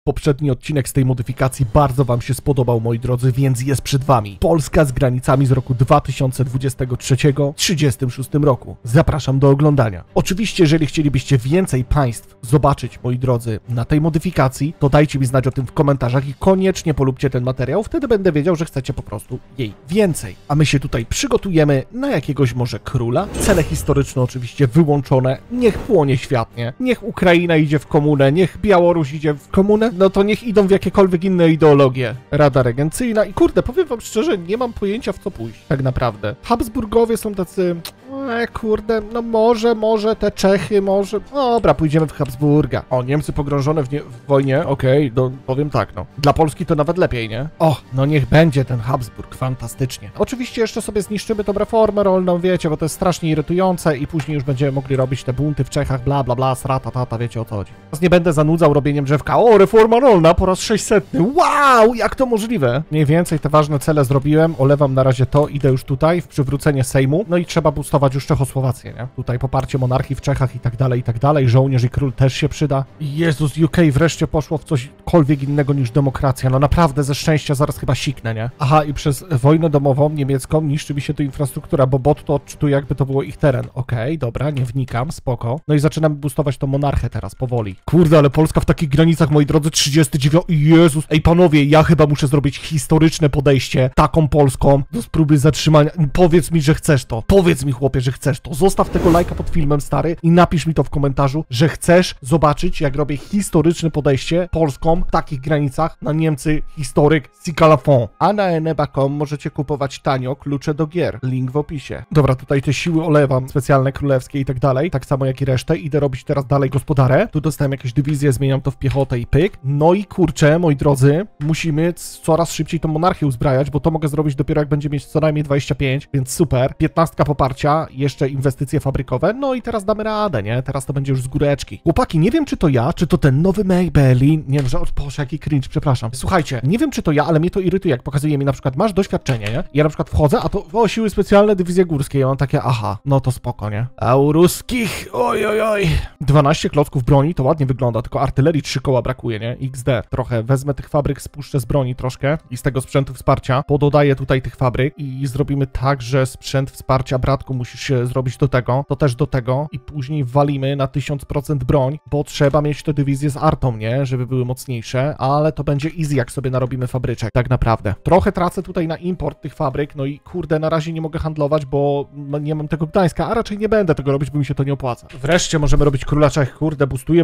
Poprzedni odcinek z tej modyfikacji bardzo wam się spodobał, moi drodzy, więc jest przed wami Polska z granicami z roku 2023 w 36 roku. Zapraszam do oglądania. Oczywiście, jeżeli chcielibyście więcej państw zobaczyć, moi drodzy, na tej modyfikacji, to dajcie mi znać o tym w komentarzach i koniecznie polubcie ten materiał, wtedy będę wiedział, że chcecie po prostu jej więcej. A my się tutaj przygotujemy na jakiegoś może króla. Cele historyczne oczywiście wyłączone. Niech płonie świat, nie? Niech Ukraina idzie w komunę, niech Białoruś idzie w komunę, no to niech idą w jakiekolwiek inne ideologie. Rada regencyjna i kurde, powiem wam szczerze, nie mam pojęcia w co pójść, tak naprawdę. Habsburgowie są tacy, kurde, no może te Czechy, może... Dobra, pójdziemy w Habsburga. O, Niemcy pogrążone w wojnie, okej, powiem tak, no. Dla Polski to nawet lepiej, nie? O, no niech będzie ten Habsburg, fantastycznie. Oczywiście jeszcze sobie zniszczymy tą reformę rolną, wiecie, bo to jest strasznie irytujące i później już będziemy mogli robić te bunty w Czechach, bla, bla, bla, srata, tata, wiecie o co chodzi. Teraz nie będę zanudzał robieniem drzewka. O, reforma rolna po raz 600. Wow, jak to możliwe? Mniej więcej te ważne cele zrobiłem, olewam na razie to, idę już tutaj w przywrócenie Sejmu, no i trzeba boostować już Czechosłowację, nie? Tutaj poparcie monarchii w Czechach i tak dalej, żołnierz i król też się przyda. Jezus, UK wreszcie poszło w cośkolwiek innego niż demokracja, no naprawdę ze szczęścia zaraz chyba siknę, nie? Aha, i przez wojnę domową niemiecką niszczy mi się tu infrastruktura, bo bot to odczytuje jakby to było ich teren. Okej, dobra, nie wnikam, spoko. No i zaczynamy boostować tą monarchę teraz, powoli. Kurde, ale Polska w takich granicach, moi drodzy, 39... Jezus! Ej, panowie, ja chyba muszę zrobić historyczne podejście taką Polską do próby zatrzymania. Powiedz mi, że chcesz to. Powiedz mi, chłopie, że chcesz to. Zostaw tego lajka pod filmem, stary, i napisz mi to w komentarzu, że chcesz zobaczyć, jak robię historyczne podejście Polską w takich granicach na Niemcy historyk Sikalafon. A na eneba.com możecie kupować tanio klucze do gier. Link w opisie. Dobra, tutaj te siły olewam, specjalne królewskie i tak dalej, tak samo jak i resztę. Idę robić teraz dalej gospodarę. Tu dostałem jakieś dywizje, zmieniam to w piechotę i pyk. No i kurczę, moi drodzy, musimy coraz szybciej tą monarchię uzbrajać, bo to mogę zrobić dopiero jak będzie mieć co najmniej 25, więc super. 15 poparcia, jeszcze inwestycje fabrykowe, no i teraz damy radę, nie? Teraz to będzie już z góreczki. Chłopaki, nie wiem czy to ja, czy to ten nowy Maybelline, nie wiem, że... Boże, jaki cringe, przepraszam. Słuchajcie, nie wiem czy to ja, ale mnie to irytuje, jak pokazuje mi na przykład, masz doświadczenie, nie? Ja na przykład wchodzę, a to, o, siły specjalne, dywizje górskie, ja mam takie, aha, no to spoko, nie? A u ruskich, oj. 12 klocków broni, to ładnie wygląda, tylko artylerii 3 koła brakuje, nie? XD. Trochę wezmę tych fabryk, spuszczę z broni troszkę i z tego sprzętu wsparcia, pododaję tutaj tych fabryk i zrobimy tak, że sprzęt wsparcia, bratku, musisz się zrobić do tego, to też do tego i później walimy na 1000% broń, bo trzeba mieć te dywizje z artą, nie? Żeby były mocniejsze, ale to będzie easy, jak sobie narobimy fabryczek, tak naprawdę. Trochę tracę tutaj na import tych fabryk, no i kurde, na razie nie mogę handlować, bo nie mam tego Gdańska, a raczej nie będę tego robić, bo mi się to nie opłaca. Wreszcie możemy robić króla Czech, kurde, boostuje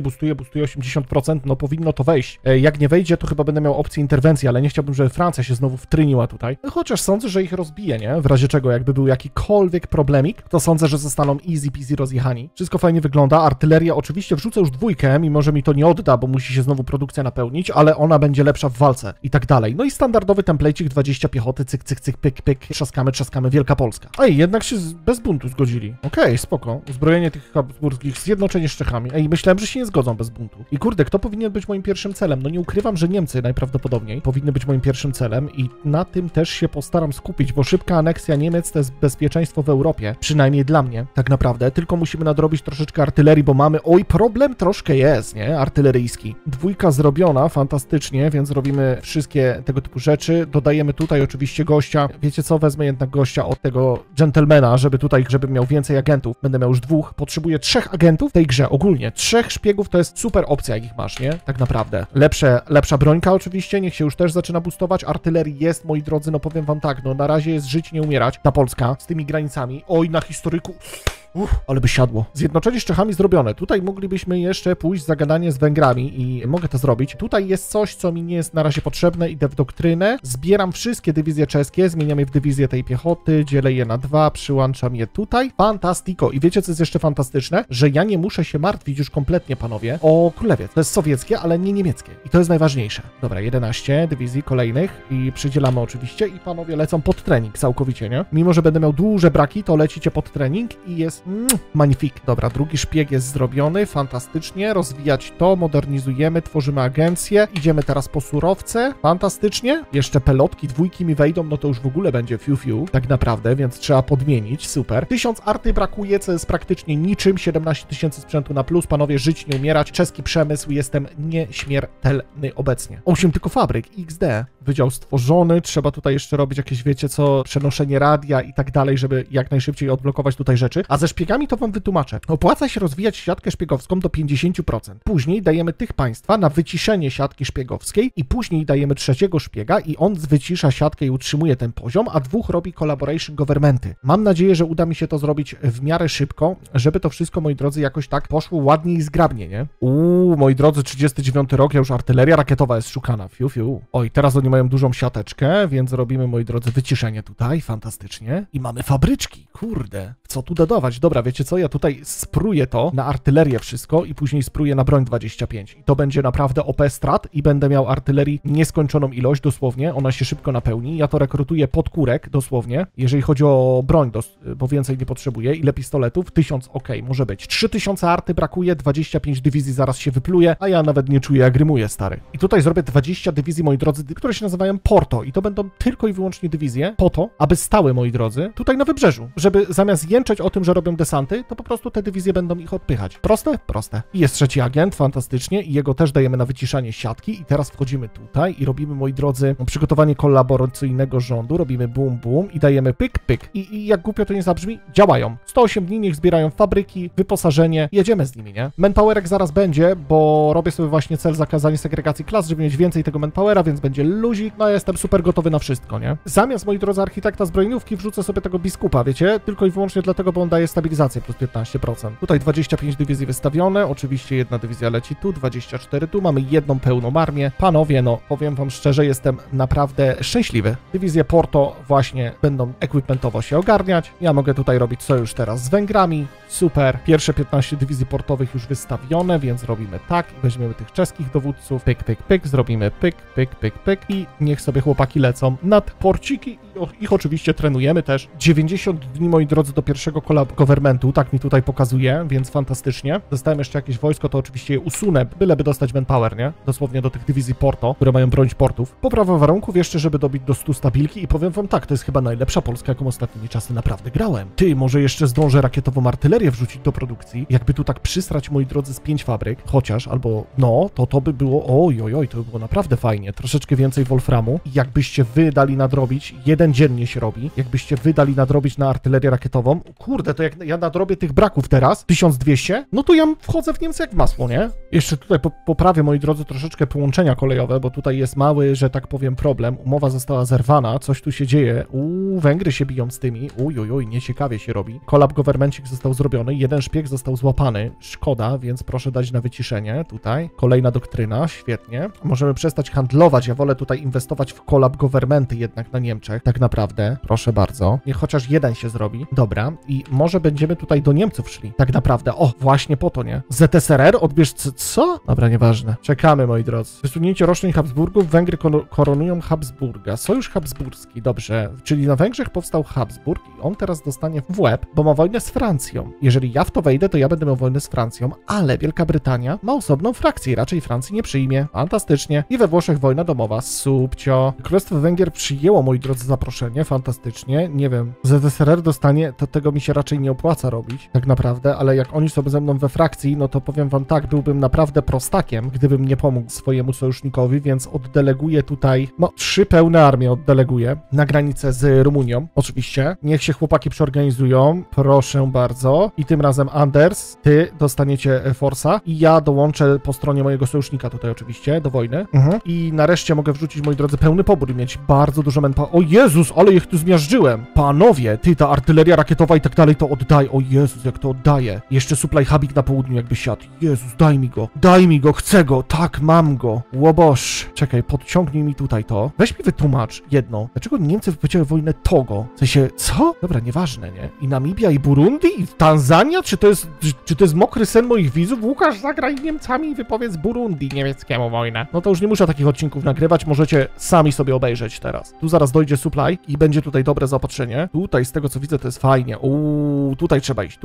80%, no powinno to wejść. Jak nie wejdzie, to chyba będę miał opcję interwencji, ale nie chciałbym, żeby Francja się znowu wtryniła tutaj. Chociaż sądzę, że ich rozbije, nie? W razie czego, jakby był jakikolwiek problemik, to sądzę, że zostaną easy peasy rozjechani. Wszystko fajnie wygląda. Artyleria oczywiście wrzucę już 2, mimo że mi to nie odda, bo musi się znowu produkcja napełnić, ale ona będzie lepsza w walce i tak dalej. No i standardowy templecik 20 piechoty, cyk, pyk, trzaskamy, Wielka Polska. Ej, jednak się bez buntu zgodzili. Okej, spoko. Uzbrojenie tych habsburskich, zjednoczenie z Czechami. Ej, myślałem, że się nie zgodzą bez buntu. I kurde, kto powinien być moim pierwszym celem? No nie ukrywam, że Niemcy najprawdopodobniej powinny być moim pierwszym celem i na tym też się postaram skupić, bo szybka aneksja Niemiec to jest bezpieczeństwo w Europie, przynajmniej dla mnie, tak naprawdę. Tylko musimy nadrobić troszeczkę artylerii, bo mamy, problem troszkę jest, nie? Artyleryjski. 2 zrobiona, fantastycznie, więc robimy wszystkie tego typu rzeczy. Dodajemy tutaj oczywiście gościa. Wiecie co? Wezmę jednak gościa od tego gentlemana, żeby miał więcej agentów. Będę miał już 2. Potrzebuję 3 agentów w tej grze. Ogólnie 3 szpiegów to jest super opcja, jak ich masz, nie? Tak naprawdę. Lepsza brońka oczywiście, niech się już też zaczyna boostować. Artylerii jest, moi drodzy, no powiem wam tak, no na razie jest żyć, nie umierać. Ta Polska z tymi granicami. Oj, na historyku... ale by siadło. Zjednoczenie z Czechami zrobione. Tutaj moglibyśmy jeszcze pójść za gadanie z Węgrami i mogę to zrobić. Tutaj jest coś, co mi nie jest na razie potrzebne. Idę w doktrynę, zbieram wszystkie dywizje czeskie, zmieniam je w dywizję tej piechoty, dzielę je na 2, przyłączam je tutaj. Fantastico. I wiecie, co jest jeszcze fantastyczne? Że ja nie muszę się martwić już kompletnie, panowie, o królewiec. To jest sowieckie, ale nie niemieckie. I to jest najważniejsze. Dobra, 11 dywizji kolejnych i przydzielamy oczywiście i panowie lecą pod trening całkowicie, nie? Mimo że będę miał duże braki, to lecicie pod trening i jest teraz. Magnifik. Dobra, drugi szpieg jest zrobiony, fantastycznie, rozwijać to, modernizujemy, tworzymy agencję, idziemy teraz po surowce, fantastycznie, jeszcze pelotki, dwójki mi wejdą, no to już w ogóle będzie fiu, tak naprawdę, więc trzeba podmienić, super. 1000 arty brakuje, co jest praktycznie niczym, 17 000 sprzętu na plus, panowie, żyć, nie umierać, czeski przemysł, jestem nieśmiertelny obecnie. 8 tylko fabryk, XD, wydział stworzony, trzeba tutaj jeszcze robić jakieś, wiecie co, przenoszenie radia i tak dalej, żeby jak najszybciej odblokować tutaj rzeczy, a ze szpiegami to wam wytłumaczę. Opłaca się rozwijać siatkę szpiegowską do 50%. Później dajemy tych państwa na wyciszenie siatki szpiegowskiej i później dajemy trzeciego szpiega i on wycisza siatkę i utrzymuje ten poziom, a dwóch robi collaboration governmenty. Mam nadzieję, że uda mi się to zrobić w miarę szybko, żeby to wszystko, moi drodzy, jakoś tak poszło ładnie i zgrabnie, nie? Moi drodzy, 39 rok, ja już artyleria rakietowa jest szukana, fiu. Oj, teraz oni mają dużą siateczkę, więc robimy, moi drodzy, wyciszenie tutaj, fantastycznie. I mamy fabryczki, kurde, co tu dodawać? Dobra, wiecie co, ja tutaj spróję to na artylerię wszystko i później spróję na broń 25. I to będzie naprawdę OP strat i będę miał artylerii nieskończoną ilość, dosłownie, ona się szybko napełni. Ja to rekrutuję pod kurek, dosłownie, jeżeli chodzi o broń, bo więcej nie potrzebuję. Ile pistoletów? 1000, może być. 3000 arty brakuje, 25 dywizji zaraz się wypluje, a ja nawet nie czuję, jak rymuję, stary. I tutaj zrobię 20 dywizji, moi drodzy, które się nazywają Porto i to będą tylko i wyłącznie dywizje po to, aby stały, moi drodzy, tutaj na wybrzeżu, żeby zamiast jęczeć o tym, że robią desanty, to po prostu te dywizje będą ich odpychać. Proste? Proste. I jest trzeci agent, fantastycznie, i jego też dajemy na wyciszanie siatki i teraz wchodzimy tutaj i robimy, moi drodzy, przygotowanie kolaboracyjnego rządu, robimy bum i dajemy pyk. I jak głupio to nie zabrzmi, działają. 108 dni, niech zbierają fabryki, wyposażenie, jedziemy z nimi, nie? Manpowerek zaraz będzie, bo robię sobie właśnie cel zakazania segregacji klas, żeby mieć więcej tego manpowera, więc będzie luzik, no jestem super gotowy na wszystko, nie? Zamiast, moi drodzy, architekta zbrojeniówki wrzucę sobie tego biskupa, wiecie? Tylko i wyłącznie dlatego, bo on daje stabilizację plus 15%. Tutaj 25 dywizji wystawione, oczywiście jedna dywizja leci tu, 24 tu, mamy jedną pełną armię. Panowie, no, powiem wam szczerze, jestem naprawdę szczęśliwy. Dywizje Porto właśnie będą equipmentowo się ogarniać. Ja mogę tutaj robić sojusz teraz z Węgrami, super. Pierwsze 15 dywizji portowych już wystawione, więc robimy tak i weźmiemy tych czeskich dowódców, pyk, zrobimy pyk i niech sobie chłopaki lecą nad porciki i ich oczywiście trenujemy też. 90 dni, moi drodzy, do pierwszego governmentu, tak mi tutaj pokazuje, więc fantastycznie. Dostałem jeszcze jakieś wojsko, to oczywiście je usunę, byleby dostać manpower, nie? Dosłownie do tych dywizji Porto, które mają bronić portów. Poprawa warunków jeszcze, żeby dobić do 100 stabilki i powiem wam tak, to jest chyba najlepsza Polska, jaką ostatnimi czasy naprawdę grałem. Ty, może jeszcze zdążę rakietową artylerię wrzucić do produkcji, jakby tu tak przysrać, moi drodzy, z 5 fabryk, chociaż, albo no, to by było, oj, to by było naprawdę fajnie, troszeczkę więcej wolframu i jakbyście wy dali nadrobić, jeden dziennie się robi, jakbyście wy dali nadrobić na artylerię rakietową, kurde, to jak ja nadrobię tych braków teraz, 1200, no to ja wchodzę w Niemcy jak w masło, nie? Jeszcze tutaj poprawię, moi drodzy, troszeczkę połączenia kolejowe, bo tutaj jest mały, że tak powiem, problem, umowa została zerwana, coś tu się dzieje, Węgry się biją z tymi, nieciekawie się robi, collab governmencik został zrobiony, jeden szpieg został złapany, szkoda, więc proszę dać na wyciszenie tutaj, kolejna doktryna, świetnie, możemy przestać handlować, ja wolę tutaj inwestować w collab governmenty jednak na Niemczech, tak naprawdę, proszę bardzo, niech chociaż jeden się zrobi, dobra, i może będziemy tutaj do Niemców szli, tak naprawdę, właśnie po to, nie? ZSRR, odbierz co? Dobra, nieważne, czekamy, moi drodzy, wysunięcie roszczeń Habsburgów, Węgry koronują Habsburga, sojusz habsburski, dobrze, czyli na Węgrzech powstał Habsburg i on teraz dostanie w łeb, bo ma wojnę z Francją, jeżeli ja w to wejdę, to ja będę miał wojnę z Francją, ale Wielka Brytania ma osobną frakcję i raczej Francji nie przyjmie, fantastycznie, i we Włoszech wojna domowa, subcio, Królestwo Węgier przyjęło, moi drodzy, zaproszenie, fantastycznie, nie wiem, ZSRR dostanie, to tego mi się raczej nie opłaca robić, tak naprawdę, ale jak oni są ze mną we frakcji, no to powiem wam tak, byłbym naprawdę prostakiem, gdybym nie pomógł swojemu sojusznikowi, więc oddeleguję tutaj, 3 pełne armie oddeleguję na granicę z Rumunią, oczywiście, niech się chłopaki przeorganizują, proszę bardzo, i tym razem Anders, ty dostaniecie Forsa i ja dołączę po stronie mojego sojusznika tutaj oczywiście do wojny i nareszcie mogę wrzucić, moi drodzy, pełny pobór i mieć bardzo dużo manpower. O Jezus, ale ich tu zmiażdżyłem. Panowie, ty, ta artyleria rakietowa i tak dalej to oddaje. O Jezus, jak to oddaje. Jeszcze supply hubik na południu jakby siadł. Jezus, daj mi go, chcę go, tak, mam go. Łoboż. Czekaj, podciągnij mi tutaj to. Weź mi wytłumacz jedno. Dlaczego Niemcy wypowiedziały wojnę Togo? W sensie, co? Dobra, nieważne, nie? I Namibia, i Burundi, i Tanzania? Czy to jest mokry sen moich widzów? Łukasz, zagraj Niemcami i wypowiedz Burundi niemieckiemu wojnę. No to już nie muszę takich odcinków nagrywać, możecie sami sobie obejrzeć teraz. Tu zaraz dojdzie supply i będzie tutaj dobre zaopatrzenie. Tutaj, z tego co widzę, to jest fajnie. tutaj trzeba iść.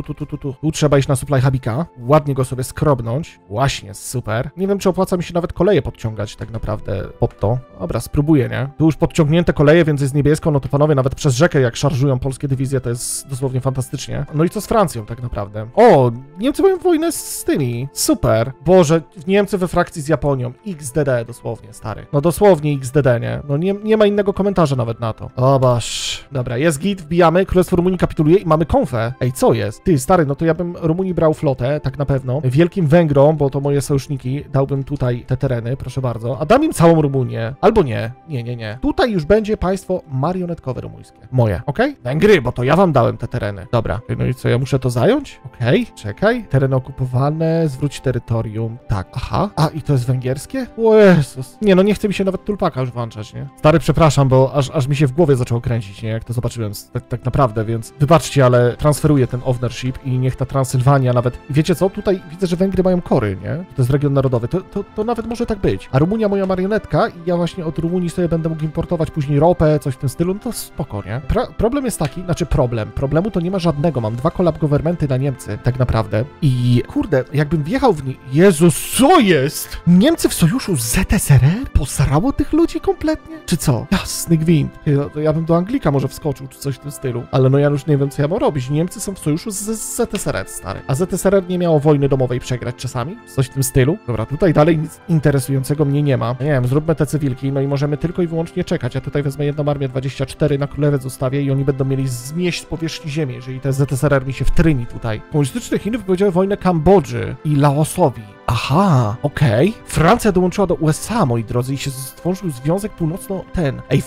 Tu trzeba iść na supply hubika. Ładnie go sobie skrobnąć. Właśnie, super. Nie wiem, czy opłaca mi się nawet koleje podciągać tak naprawdę pod to. Dobra, spróbuję, nie? Tu już podciągnięte koleje, więc jest niebiesko, no to panowie, nawet przez rzekę jak szarżują polskie dywizje, to jest dosłownie fantastycznie. No i co z Francją tak naprawdę? O, Niemcy mają wojnę z tymi. Super. Boże, Niemcy we frakcji z Japonią. XDD dosłownie, stary. No dosłownie XDD, nie? No nie ma innego komentarza nawet na to. O boż. Dobra, jest git, wbijamy, Królestwo Rumunii kapituluje i mamy konfę. Ej, co jest? Ty, stary, no to ja bym Rumunii brał flotę, tak na pewno. Wielkim Węgrom, bo to moje sojuszniki, dałbym tutaj te tereny, proszę bardzo. A dam im całą Rumunię. Albo nie. Nie. Tutaj już będzie państwo marionetkowe rumuńskie. Moje, okej? Węgry, bo to ja wam dałem te tereny. Dobra, no i co, ja muszę to zająć? Okej, czekaj. Tereny okupowane, zwróć terytorium. Tak, aha. A, i to jest węgierskie? O Jezus. Nie, no nie chce mi się nawet tulpaka już włączać, nie? Stary, przepraszam, bo aż mi się w głowie zaczęło kręcić, nie? Jak to zobaczyłem tak naprawdę, więc wybaczcie, ale transferuję ten ownership i niech ta Transylwania nawet... Wiecie co? Tutaj widzę, że Węgry mają kory, nie? To jest region narodowy. To nawet może tak być. A Rumunia moja marionetka i ja właśnie od Rumunii sobie będę mógł importować później ropę, coś w tym stylu, no to spoko, nie? Problem jest taki, znaczy problemu to nie ma żadnego. Mam 2 collab governmenty na Niemcy, tak naprawdę. I kurde, jakbym wjechał w nie... Jezus, co jest? Niemcy w sojuszu z ZSRR? Posrało tych ludzi kompletnie? Czy co? Jasny gwint. To ja bym do Anglika może wskoczył, czy coś w tym stylu. Ale no ja już nie wiem, co ja mam robić. Niemcy są w sojuszu z ZSRR, stary. A ZSRR nie miało wojny domowej przegrać czasami? Coś w tym stylu? Dobra, tutaj dalej nic interesującego mnie nie ma. Nie wiem, zróbmy te cywilki, no i możemy tylko i wyłącznie czekać. Ja tutaj wezmę jedną armię 24 na Królewiec zostawię i oni będą mieli zmieść z powierzchni ziemi, jeżeli te ZSRR mi się wtryni tutaj. Komunistyczne Chiny wypowiedziały wojnę Kambodży i Laosowi. Aha, okej. Francja dołączyła do USA, moi drodzy, i się stworzył Związek Północno... Ej,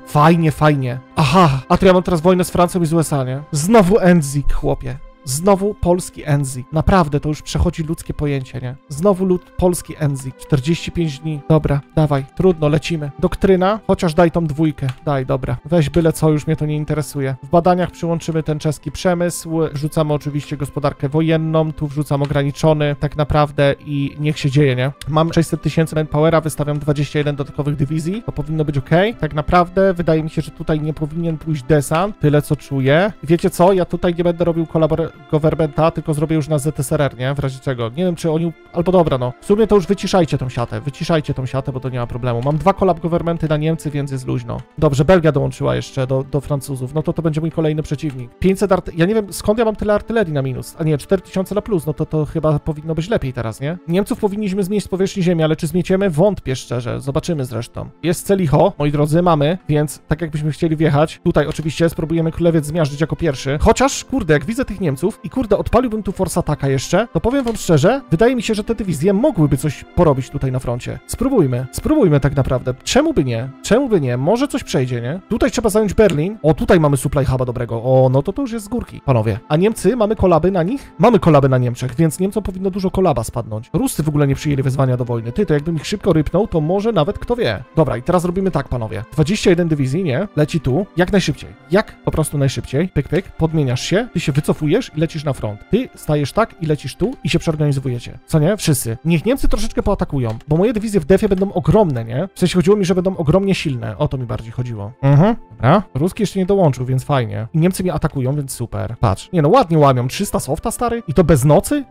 fajnie. Aha, a to ja mam teraz wojnę z Francją i z USA, nie? Znowu Enzik, chłopie. Znowu polski Enzik. Naprawdę, to już przechodzi ludzkie pojęcie, nie? Znowu polski Enzik. 45 dni. Dobra, dawaj. Trudno, lecimy. Doktryna? Chociaż daj tą 2. Daj, dobra. Weź byle co, już mnie to nie interesuje. W badaniach przyłączymy ten czeski przemysł. Wrzucamy oczywiście gospodarkę wojenną. Tu wrzucam ograniczony, tak naprawdę, i niech się dzieje, nie? Mam 600 000 manpowera, wystawiam 21 dodatkowych dywizji. To powinno być ok. Tak naprawdę, wydaje mi się, że tutaj nie powinien pójść desant. Tyle, co czuję. Wiecie co? Ja tutaj nie będę robił governmenta, tylko zrobię już na ZSRR, nie? W razie czego. Nie wiem, czy oni... Albo dobra, no. W sumie to już wyciszajcie tą siatę, bo to nie ma problemu. Mam 2 collab governmenty na Niemcy, więc jest luźno. Dobrze, Belgia dołączyła jeszcze do Francuzów. No to będzie mój kolejny przeciwnik. 500 Ja nie wiem, skąd ja mam tyle artylerii na minus. A nie, 4000 na plus. No to chyba powinno być lepiej teraz, nie? Niemców powinniśmy zmieść z powierzchni ziemi, ale czy zmieciemy? Wątpię szczerze. Zobaczymy zresztą. Jest Celicho, moi drodzy, mamy, więc tak jakbyśmy chcieli wjechać. Tutaj oczywiście spróbujemy Królewiec zmiażdżyć jako pierwszy. Chociaż, kurde, jak widzę tych Niemców i kurde, odpaliłbym tu Force Attacka jeszcze, to powiem wam szczerze, wydaje mi się, że te dywizje mogłyby coś porobić tutaj na froncie. Spróbujmy tak naprawdę. Czemu by nie? Może coś przejdzie, nie? Tutaj trzeba zająć Berlin. O, tutaj mamy supply huba dobrego. O, no to już jest z górki, panowie. A Niemcy, mamy kolaby na nich? Mamy kolaby na Niemczech, więc Niemcom powinno dużo kolaba spadnąć. Ruscy w ogóle nie przyjęli wezwania do wojny. To jakbym ich szybko rypnął, to może nawet kto wie. Dobra, i teraz robimy tak, panowie. 21 dywizji, nie? Leci tu. Jak najszybciej. Po prostu najszybciej. Pyk, podmieniasz się, ty się wycofujesz i lecisz na front. Ty stajesz tak i lecisz tu i się przeorganizowujecie. Co nie? Wszyscy. Niech Niemcy troszeczkę poatakują, bo moje dywizje w defie będą ogromne, nie? W sensie chodziło mi, że będą ogromnie silne. O to mi bardziej chodziło. Dobra. Ruski jeszcze nie dołączył, więc fajnie. I Niemcy mnie atakują, więc super. Patrz. Nie no, ładnie łamią. 300 softa, stary? I to bez nocy?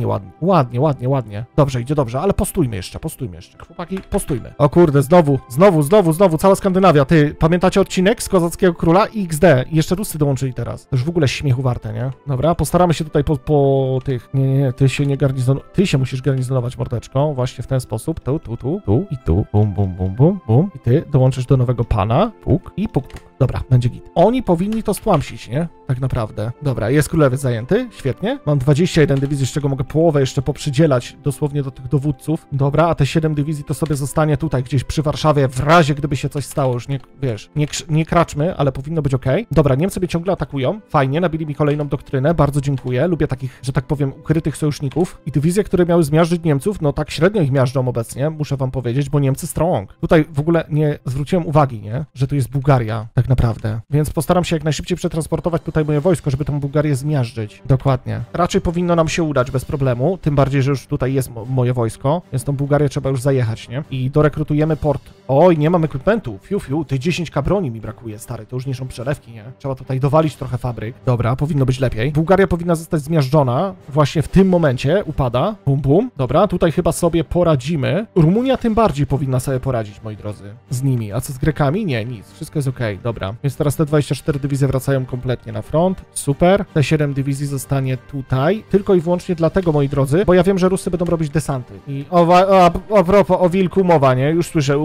Ładnie. Dobrze, idzie dobrze, ale postujmy jeszcze. Chłopaki, postujmy. O kurde, znowu, cała Skandynawia. Ty, pamiętacie odcinek z Kozackiego Króla? XD. I jeszcze Ruscy dołączyli teraz. To już w ogóle śmiechu warte, nie? Dobra, postaramy się tutaj po tych... Nie, ty się nie ty się musisz garnizonować, mordeczką, właśnie w ten sposób. Tu i tu. Bum. I ty dołączysz do nowego pana. Puk. Dobra, będzie git. Oni powinni to stłamsić, nie? Tak naprawdę. Dobra, jest Królewiec zajęty. Świetnie. Mam 21 dywizji, z czego mogę połowę jeszcze poprzydzielać dosłownie do tych dowódców. Dobra, a te 7 dywizji to sobie zostanie tutaj gdzieś przy Warszawie, w razie gdyby się coś stało. Już nie, wiesz, nie kraczmy, ale powinno być ok. Dobra, Niemcy mnie ciągle atakują. Fajnie, nabili mi kolejną doktrynę. Bardzo dziękuję. Lubię takich, że tak powiem, ukrytych sojuszników. I dywizje, które miały zmiażdżyć Niemców, no tak średnio ich miażdżą obecnie, muszę wam powiedzieć, bo Niemcy strong. Tutaj w ogóle nie zwróciłem uwagi, nie? Że tu jest Bułgaria. Tak tak naprawdę. Więc postaram się jak najszybciej przetransportować tutaj moje wojsko, żeby tą Bułgarię zmiażdżyć. Dokładnie. Raczej powinno nam się udać bez problemu, tym bardziej, że już tutaj jest moje wojsko, więc tą Bułgarię trzeba już zajechać, nie? I dorekrutujemy port. Oj, nie mam equipmentu. Fiu, ty 10k broni mi brakuje, stary, to już nie są przelewki, nie? Trzeba tutaj dowalić trochę fabryk. Dobra, powinno być lepiej. Bułgaria powinna zostać zmiażdżona. Właśnie w tym momencie upada. Bum, bum. Dobra, tutaj chyba sobie poradzimy. Rumunia tym bardziej powinna sobie poradzić, moi drodzy, z nimi. A co z Grekami? Nie, nic. Wszystko jest okej. Dobra. Więc teraz te 24 dywizje wracają kompletnie na front. Super. Te 7 dywizji zostanie tutaj. Tylko i wyłącznie dlatego, moi drodzy, bo ja wiem, że Rusy będą robić desanty. I a propos o wilku mowa, nie? Już słyszę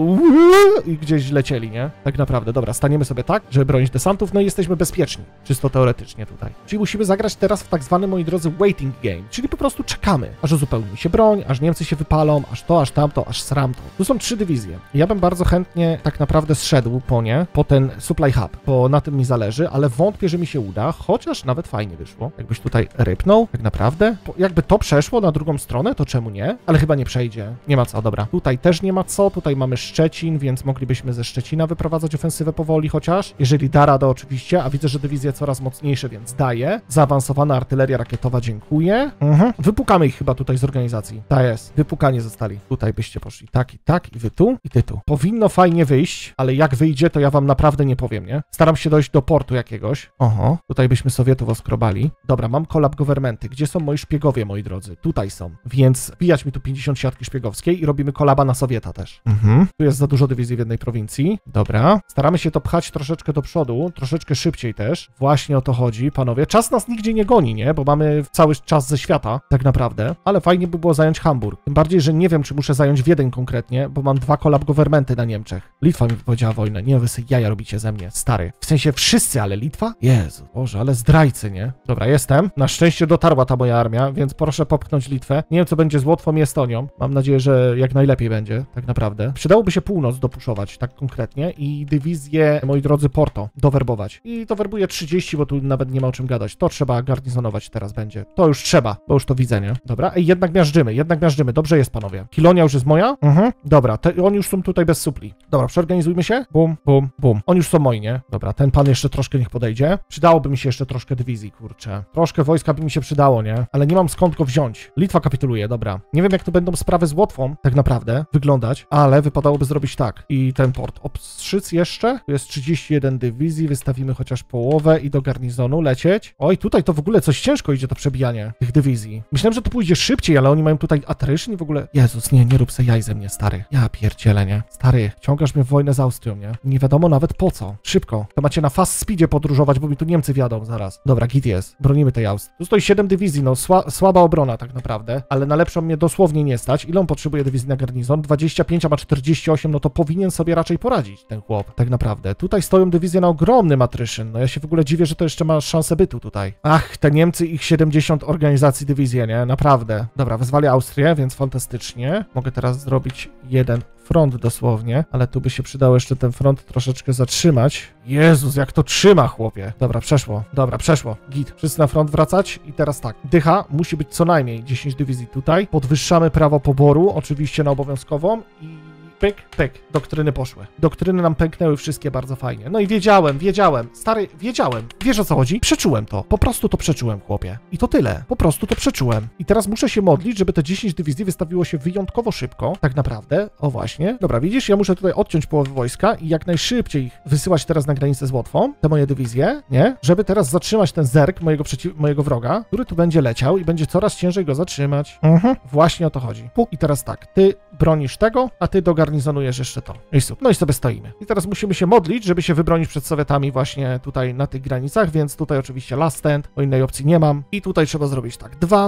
i gdzieś lecieli, nie? Tak naprawdę. Dobra, staniemy sobie tak, żeby bronić desantów, no i jesteśmy bezpieczni. Czysto teoretycznie tutaj. Czyli musimy zagrać teraz w tak zwany, moi drodzy, waiting game. Czyli po prostu czekamy, aż uzupełni się broń, aż Niemcy się wypalą, aż to, aż tamto, aż sramto. Tu są 3 dywizje. Ja bym bardzo chętnie tak naprawdę zszedł po nie, po ten supply hub, bo na tym mi zależy, ale wątpię, że mi się uda, chociaż nawet fajnie wyszło. Jakbyś tutaj rypnął, tak naprawdę. Jakby to przeszło na drugą stronę, to czemu nie? Ale chyba nie przejdzie. Nie ma co, dobra. Tutaj też nie ma co, tutaj mamy Szczecin, więc moglibyśmy ze Szczecina wyprowadzać ofensywę powoli chociaż. Jeżeli da radę oczywiście, a widzę, że dywizje coraz mocniejsze, więc daje. Zaawansowana artyleria rakietowa, dziękuję. Wypukamy ich chyba tutaj z organizacji. Ta jest. Wypukani zostali. Tutaj byście poszli. Tak, i wy tu, i ty tu. Powinno fajnie wyjść, ale jak wyjdzie, to ja wam naprawdę nie powiem, nie? Staram się dojść do portu jakiegoś. Oho, tutaj byśmy Sowietów oskrobali. Dobra, mam collab governmenty. Gdzie są moi szpiegowie, moi drodzy? Tutaj są. Więc wbijać mi tu 50 siatki szpiegowskiej i robimy collaba na Sowieta też. Tu jest za dużo dywizji w jednej prowincji. Dobra. Staramy się to pchać troszeczkę do przodu, troszeczkę szybciej też. Właśnie o to chodzi, panowie. Czas nas nigdzie nie goni, nie? Bo mamy cały czas ze świata, tak naprawdę. Ale fajnie by było zająć Hamburg. Tym bardziej, że nie wiem, czy muszę zająć Wiedeń konkretnie, bo mam 2 collab governmenty na Niemczech. Litwa mi powiedziała wojnę. Nie, wy sobie jaja robicie ze mnie, stary. W sensie wszyscy, ale Litwa? Jezu, Boże, ale zdrajcy, nie? Dobra, jestem. Na szczęście dotarła ta moja armia, więc proszę popchnąć Litwę. Nie wiem, co będzie z Łotwą i Estonią. Mam nadzieję, że jak najlepiej będzie, tak naprawdę. Przydałoby się północ dopuszować, tak konkretnie, i dywizję, moi drodzy, Porto dowerbować. I to werbuje 30, bo tu nawet nie ma o czym gadać. To trzeba garnizonować teraz będzie. To już trzeba, bo już to widzę, nie? Dobra, ej, jednak miażdżymy. Dobrze jest, panowie. Kilonia już jest moja? Dobra, oni już są tutaj bez supli. Dobra, przeorganizujmy się. Bum, bum, bum. Oni już są moi, nie? Dobra, ten pan jeszcze troszkę niech podejdzie. Przydałoby mi się jeszcze troszkę dywizji, kurczę. Troszkę wojska by mi się przydało, nie? Ale nie mam skąd go wziąć. Litwa kapituluje, dobra. Nie wiem, jak to będą sprawy z Łotwą, tak naprawdę, wyglądać, ale wypadałoby zrobić tak. I ten port obstrzyc jeszcze. Tu jest 31 dywizji, wystawimy chociaż połowę i do garnizonu lecieć. Oj, tutaj to w ogóle coś ciężko idzie to przebijanie tych dywizji. Myślałem, że to pójdzie szybciej, ale oni mają tutaj attrition i w ogóle... Jezus, nie rób se jaj ze mnie, stary. Ja pierdzielę, nie? Stary, ciągasz mnie w wojnę z Austrią, nie? Nie wiadomo nawet po co. Szybko. To macie na fast speedzie podróżować, bo mi tu Niemcy wiadą zaraz. Dobra, git jest. Bronimy tej Austrii. Tu stoi 7 dywizji, no słaba obrona tak naprawdę, ale na lepszą mnie dosłownie nie stać. Ile on potrzebuje dywizji na garnizon? 25, a ma 48, no to powinien sobie raczej poradzić ten chłop, tak naprawdę. Tutaj stoją dywizje na ogromnym attrition. No ja się w ogóle dziwię, że to jeszcze ma szansę bytu tutaj. Ach, te Niemcy, ich 70 organizacji dywizji, nie? Naprawdę. Dobra, wezwali Austrię, więc fantastycznie. Mogę teraz zrobić jeden front dosłownie, ale tu by się przydało jeszcze ten front troszeczkę zatrzymać. Jezus, jak to trzyma, chłopie. Dobra, przeszło. Git. Wszyscy na front wracać i teraz tak. Dycha musi być co najmniej 10 dywizji tutaj. Podwyższamy prawo poboru, oczywiście na obowiązkową i pyk. Doktryny poszły. Doktryny nam pęknęły wszystkie bardzo fajnie. No i wiedziałem. Stary, wiedziałem. Wiesz, o co chodzi? Przeczułem to. Po prostu to przeczułem, chłopie. I to tyle. Po prostu to przeczułem. I teraz muszę się modlić, żeby te 10 dywizji wystawiło się wyjątkowo szybko. Tak naprawdę. O właśnie. Dobra, widzisz? Ja muszę tutaj odciąć połowę wojska i jak najszybciej wysyłać teraz na granicę z Łotwą te moje dywizje, nie? Żeby teraz zatrzymać ten zerk mojego wroga, który tu będzie leciał i będzie coraz ciężej go zatrzymać. Właśnie o to chodzi. I teraz tak. Ty bronisz tego, a ty dogarnizonujesz jeszcze to. No i sobie stoimy. I teraz musimy się modlić, żeby się wybronić przed Sowietami właśnie tutaj na tych granicach, więc tutaj oczywiście last stand, bo innej opcji nie mam. I tutaj trzeba zrobić tak. 2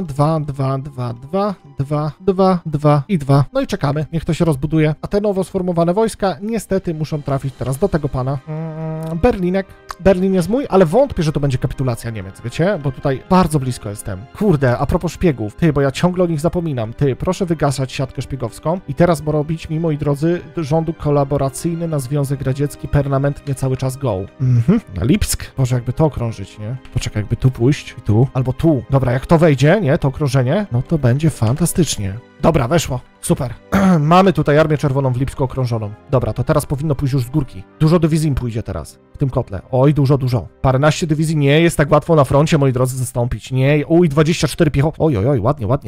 i 2. No i czekamy. Niech to się rozbuduje. A te nowo sformowane wojska niestety muszą trafić teraz do tego pana. Berlinek. Berlin jest mój, ale wątpię, że to będzie kapitulacja Niemiec, wiecie? Bo tutaj bardzo blisko jestem. Kurde, a propos szpiegów. Ty, bo ja ciągle o nich zapominam. Ty, proszę wygasać siatkę szpiegowską i teraz robić mi, moi drodzy, rządu kolaboracyjny na Związek Radziecki permanentnie cały czas go. Na Lipsk. Boże, jakby to okrążyć, nie? Poczekaj, jakby tu pójść i tu, albo tu. Dobra, jak to wejdzie, nie? To okrążenie, no to będzie fantastycznie. Dobra, weszło. Super. Mamy tutaj Armię Czerwoną w Lipsku okrążoną. Dobra, to teraz powinno pójść już z górki. Dużo dywizji im pójdzie teraz w tym kotle. Oj, dużo. Paręnaście dywizji nie jest tak łatwo na froncie, moi drodzy, zastąpić. Nie, 24 piechoty. Oj,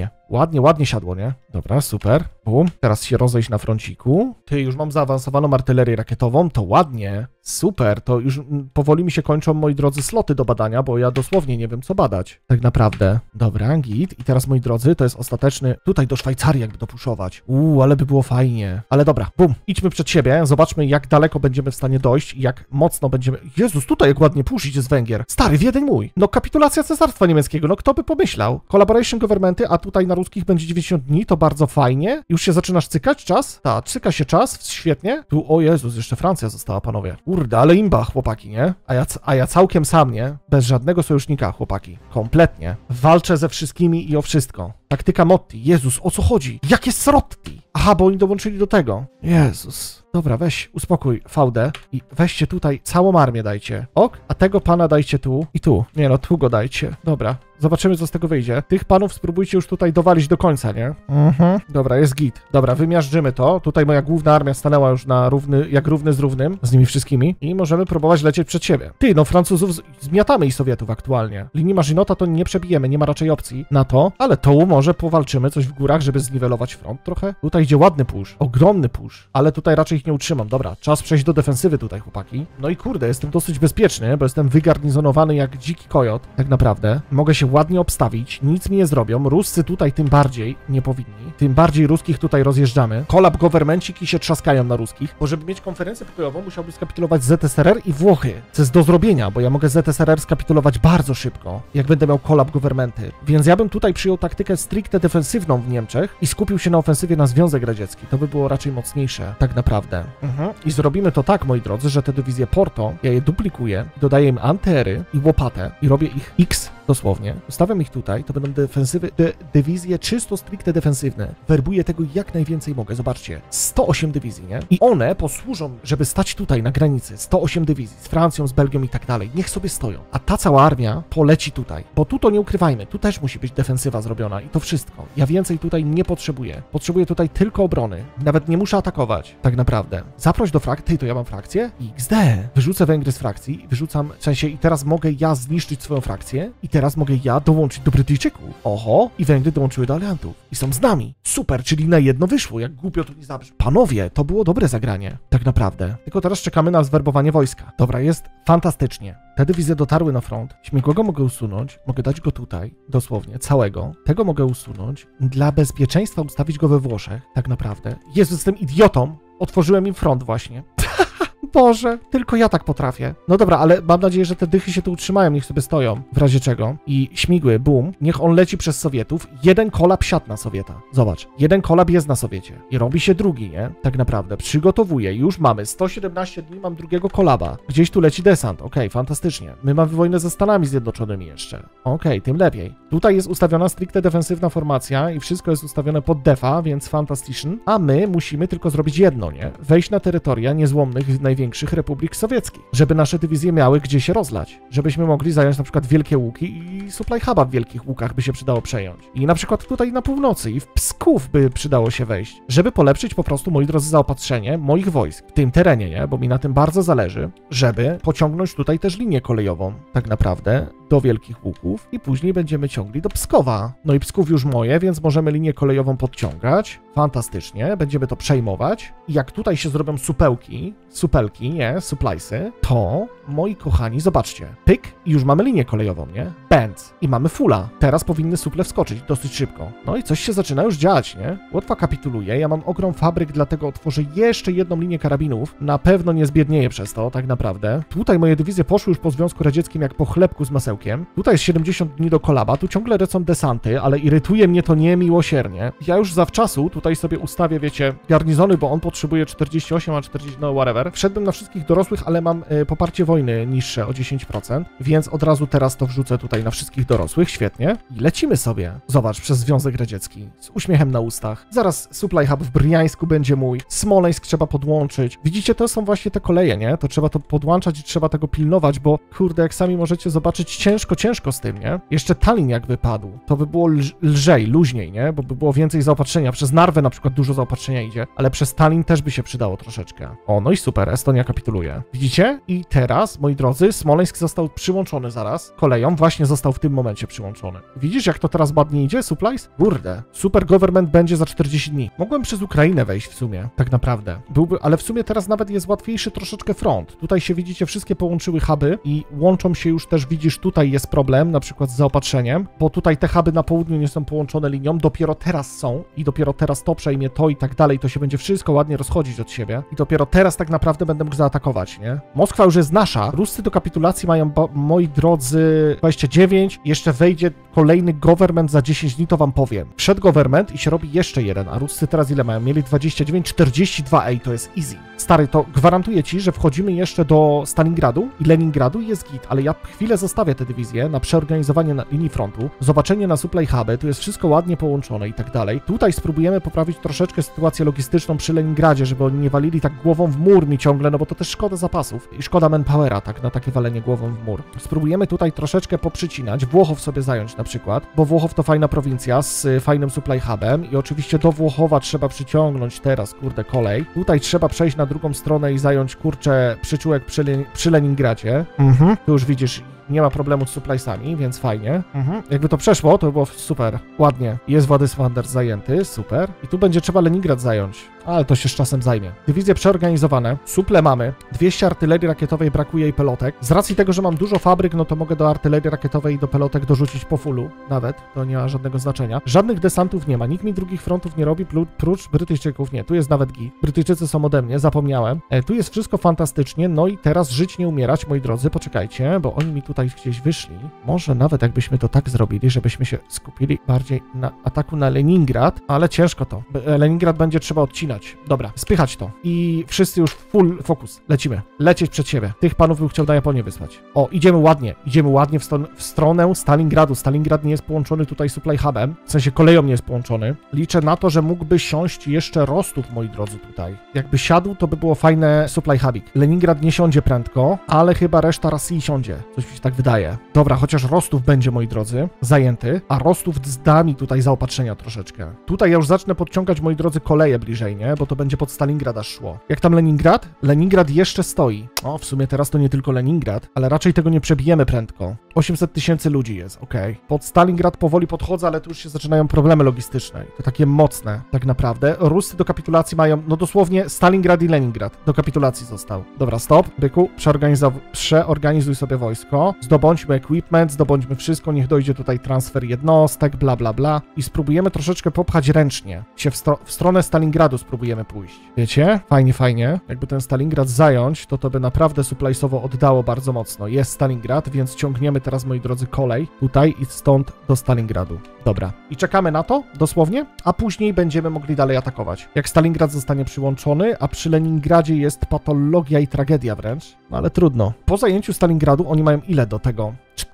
ładnie siadło, nie? Dobra, super. Bum. Teraz się rozejść na fronciku. Ty, już mam zaawansowaną artylerię rakietową, to ładnie. Super, to już powoli mi się kończą, moi drodzy, sloty do badania, bo ja dosłownie nie wiem, co badać. Tak naprawdę. Dobra, git. I teraz, moi drodzy, to jest ostateczny... Tutaj do Szwajcarii jakby dopuszować. Ale by było fajnie. Ale dobra, bum. Idźmy przed siebie, zobaczmy, jak daleko będziemy w stanie dojść i jak mocno będziemy... Jezus, tutaj jak ładnie push idzie z Węgier. Stary, Wiedeń mój. No kapitulacja Cesarstwa Niemieckiego, no kto by pomyślał? Collaboration Governmenty, a tutaj na ruskich będzie 90 dni, to bardzo fajnie. Już się zaczynasz cykać czas? Tak, cyka się czas, świetnie. Tu, o Jezus, jeszcze Francja została, panowie. Kurde, ale imba, chłopaki, nie? A ja całkiem sam, nie? Bez żadnego sojusznika, chłopaki. Kompletnie. Walczę ze wszystkimi i o wszystko. Taktyka Motti. Jezus, o co chodzi? Jakie srotti? Aha, bo oni dołączyli do tego. Jezus. Dobra, weź, uspokój fałdę i weźcie tutaj całą armię dajcie. Ok? A tego pana dajcie tu i tu. Nie no, tu go dajcie. Dobra. Zobaczymy, co z tego wyjdzie. Tych panów spróbujcie już tutaj dowalić do końca, nie? Dobra, jest git. Dobra, wymiażdżymy to. Tutaj moja główna armia stanęła już na równy z równym, z nimi wszystkimi i możemy próbować lecieć przed siebie. Ty, no Francuzów zmiatamy i Sowietów aktualnie. Linii Maginota to nie przebijemy, nie ma raczej opcji na to, ale to może powalczymy coś w górach, żeby zniwelować front trochę. Tutaj idzie ładny push, ogromny push, ale tutaj raczej ich nie utrzymam. Dobra, czas przejść do defensywy tutaj, chłopaki. No i kurde, jestem dosyć bezpieczny, bo jestem wygarnizonowany jak dziki kojot, tak naprawdę. Mogę się ładnie obstawić, nic mi nie zrobią. Ruscy tutaj tym bardziej nie powinni. Tym bardziej ruskich tutaj rozjeżdżamy. Kolab governmenciki się trzaskają na ruskich, bo żeby mieć konferencję pokojową, musiałby skapitulować ZSRR i Włochy. Co jest do zrobienia, bo ja mogę ZSRR skapitulować bardzo szybko, jak będę miał kolab governmenty. Więc ja bym tutaj przyjął taktykę stricte defensywną w Niemczech i skupił się na ofensywie na Związek Radziecki. To by było raczej mocniejsze, tak naprawdę. I zrobimy to tak, moi drodzy, że te dywizje Porto, ja je duplikuję, dodaję im antyery i łopatę i robię ich X dosłownie. Ustawiam ich tutaj, to będą dywizje czysto stricte defensywne. Werbuję tego jak najwięcej mogę. Zobaczcie, 108 dywizji, nie? I one posłużą, żeby stać tutaj na granicy. 108 dywizji z Francją, z Belgią i tak dalej. Niech sobie stoją. A ta cała armia poleci tutaj. Bo tu to nie ukrywajmy. Tu też musi być defensywa zrobiona i to wszystko. Ja więcej tutaj nie potrzebuję. Potrzebuję tutaj tylko obrony. Nawet nie muszę atakować. Tak naprawdę. Zaproś do frakcji. To ja mam frakcję? XD. Wyrzucę Węgry z frakcji. Wyrzucam, w sensie i teraz mogę ja zniszczyć swoją frakcję i teraz mogę ja dołączyć do Brytyjczyków. Oho, i Węgry dołączyły do aliantów. I są z nami. Super, czyli na jedno wyszło. Jak głupio to nie zabrzmi. Panowie, to było dobre zagranie. Tak naprawdę. Tylko teraz czekamy na zwerbowanie wojska. Dobra, jest fantastycznie. Te dywizje dotarły na front. Śmigłego mogę usunąć. Mogę dać go tutaj. Dosłownie. Całego. Tego mogę usunąć. Dla bezpieczeństwa ustawić go we Włoszech. Tak naprawdę. Jezu, jestem idiotą. Otworzyłem im front właśnie. Boże, tylko ja tak potrafię. No dobra, ale mam nadzieję, że te dychy się tu utrzymają, niech sobie stoją, w razie czego. I śmigły, boom, niech on leci przez Sowietów. Jeden kolab siadł na Sowieta. Zobacz, jeden kolab jest na Sowiecie. I robi się drugi, nie? Tak naprawdę. Przygotowuję, już mamy 117 dni, mam drugiego kolaba. Gdzieś tu leci desant, okej, fantastycznie. My mamy wojnę ze Stanami Zjednoczonymi jeszcze. Okej, tym lepiej. Tutaj jest ustawiona stricte defensywna formacja i wszystko jest ustawione pod defa, więc fantastycznie. A my musimy tylko zrobić jedno, nie? Wejść na terytoria niezłomnych największych republik sowieckich, żeby nasze dywizje miały gdzie się rozlać, żebyśmy mogli zająć na przykład Wielkie Łuki i supply huba w Wielkich Łukach by się przydało przejąć. I na przykład tutaj na północy i w Psków by przydało się wejść, żeby polepszyć po prostu, moi drodzy, zaopatrzenie moich wojsk w tym terenie, nie? Bo mi na tym bardzo zależy, żeby pociągnąć tutaj też linię kolejową, tak naprawdę, do Wielkich Łuków i później będziemy ciągli do Pskowa. No i Psków już moje, więc możemy linię kolejową podciągać. Fantastycznie, będziemy to przejmować. I jak tutaj się zrobią supelki, nie, suppliesy, to, moi kochani, zobaczcie, pyk i już mamy linię kolejową, nie? Pędz i mamy fulla. Teraz powinny suple wskoczyć dosyć szybko. No i coś się zaczyna już dziać, nie? Łotwa kapituluje, ja mam ogrom fabryk, dlatego otworzę jeszcze jedną linię karabinów. Na pewno nie zbiednieję przez to, tak naprawdę. Tutaj moje dywizje poszły już po Związku Radzieckim jak po chlebku z masełkiem. Tutaj jest 70 dni do kolaba, tu ciągle lecą desanty, ale irytuje mnie to niemiłosiernie. Ja już zawczasu tutaj sobie ustawię, wiecie, garnizony, bo on potrzebuje 48, a 40, no whatever. Wszedłem na wszystkich dorosłych, ale mam poparcie wojny niższe o 10%, więc od razu teraz to wrzucę tutaj tutaj na wszystkich dorosłych, świetnie. I lecimy sobie. Zobacz, przez Związek Radziecki. Z uśmiechem na ustach. Zaraz supply hub w Bryańsku będzie mój. Smoleńsk trzeba podłączyć. Widzicie, to są właśnie te koleje, nie? To trzeba to podłączać i trzeba tego pilnować, bo kurde, jak sami możecie zobaczyć, ciężko z tym, nie? Jeszcze Tallinn jak wypadł, to by było lżej, luźniej, nie? Bo by było więcej zaopatrzenia. Przez Narwę na przykład dużo zaopatrzenia idzie, ale przez Tallinn też by się przydało troszeczkę. O, no i super, Estonia kapituluje. Widzicie? I teraz, moi drodzy, Smoleńsk został przyłączony zaraz koleją, właśnie został w tym momencie przyłączony. Widzisz, jak to teraz ładnie idzie, supplies? Kurde, super government będzie za 40 dni. Mogłem przez Ukrainę wejść w sumie, tak naprawdę. Ale w sumie teraz nawet jest łatwiejszy troszeczkę front. Tutaj się widzicie, wszystkie połączyły huby i łączą się już też, widzisz, tutaj jest problem, na przykład z zaopatrzeniem, bo tutaj te huby na południu nie są połączone linią, dopiero teraz są i dopiero teraz to przejmie to i tak dalej, to się będzie wszystko ładnie rozchodzić od siebie i dopiero teraz tak naprawdę będę mógł zaatakować, nie? Moskwa już jest nasza, Ruscy do kapitulacji mają, moi drodzy, 29, jeszcze wejdzie kolejny government za 10 dni, to wam powiem. Przed government i się robi jeszcze jeden, a Ruscy teraz ile mają? Mieli 29, 42, ej, to jest easy. Stary, to gwarantuję ci, że wchodzimy jeszcze do Stalingradu i Leningradu i jest git, ale ja chwilę zostawię te dywizje na przeorganizowanie na linii frontu, zobaczenie na supply huby, tu jest wszystko ładnie połączone i tak dalej. Tutaj spróbujemy poprawić troszeczkę sytuację logistyczną przy Leningradzie, żeby oni nie walili tak głową w mur mi ciągle, no bo to też szkoda zapasów i szkoda manpowera, tak, na takie walenie głową w mur. Spróbujemy tutaj troszeczkę poprzycinać, Włochów sobie zająć na przykład, bo Włochów to fajna prowincja z fajnym supply hubem i oczywiście do Włochowa trzeba przyciągnąć teraz, kurde, kolej. Tutaj trzeba przejść na drugą stronę i zająć, kurczę, przyczółek przy Leningradzie. Tu już widzisz, nie ma problemu z suppliesami, więc fajnie. Jakby to przeszło, to by było super. Ładnie. Jest Władysław zajęty, super. I tu będzie trzeba Leningrad zająć, ale to się z czasem zajmie. Dywizje przeorganizowane, suple mamy, 200 artylerii rakietowej brakuje i pelotek. Z racji tego, że mam dużo fabryk, no to mogę do artylerii rakietowej i do pelotek dorzucić po fullu, nawet. To nie ma żadnego znaczenia. Żadnych desantów nie ma, nikt mi drugich frontów nie robi, prócz Brytyjczyków nie. Tu jest nawet GI. Brytyjczycy są ode mnie, zapomniałem. Tu jest wszystko fantastycznie, no i teraz żyć, nie umierać, moi drodzy, poczekajcie, bo oni mi tutaj gdzieś wyszli. Może nawet jakbyśmy to tak zrobili, żebyśmy się skupili bardziej na ataku na Leningrad, ale ciężko to. Leningrad będzie trzeba odcinać. Dobra, spychać to. I wszyscy już full focus. Lecimy. Lecieć przed siebie. Tych panów bym chciał na Japonię wysłać. O, idziemy ładnie w stronę Stalingradu. Stalingrad nie jest połączony tutaj supply hubem, w sensie koleją nie jest połączony. Liczę na to, że mógłby siąść jeszcze Rostów, moi drodzy, tutaj. Jakby siadł, to by było fajne supply hubik. Leningrad nie siądzie prędko, ale chyba reszta Rosji siądzie. Coś mi się tak wydaje. Dobra, chociaż Rostów będzie, moi drodzy, zajęty, a Rostów da mi tutaj zaopatrzenia troszeczkę. Tutaj ja już zacznę podciągać, moi drodzy, koleje bliżej, nie? Bo to będzie pod Stalingrad aż szło. Jak tam Leningrad? Leningrad jeszcze stoi. O, w sumie teraz to nie tylko Leningrad, ale raczej tego nie przebijemy prędko. 800 000 ludzi jest, okej. Pod Stalingrad powoli podchodzę, ale tu już się zaczynają problemy logistyczne. To takie mocne, tak naprawdę. Ruscy do kapitulacji mają, no dosłownie Stalingrad i Leningrad. Do kapitulacji został. Dobra, stop. Byku, przeorganizuj sobie wojsko. Zdobądźmy equipment, zdobądźmy wszystko, niech dojdzie tutaj transfer jednostek, bla, bla, bla. I spróbujemy troszeczkę popchać ręcznie. Się w stronę Stalingradu spróbujemy pójść. Wiecie? Fajnie, fajnie. Jakby ten Stalingrad zająć, to by naprawdę suppliesowo oddało bardzo mocno. Jest Stalingrad, więc ciągniemy teraz, moi drodzy, kolej tutaj i stąd do Stalingradu. Dobra. I czekamy na to, dosłownie, a później będziemy mogli dalej atakować. Jak Stalingrad zostanie przyłączony, a przy Leningradzie jest patologia i tragedia wręcz, no ale trudno. Po zajęciu Stalingradu oni mają ile do tego?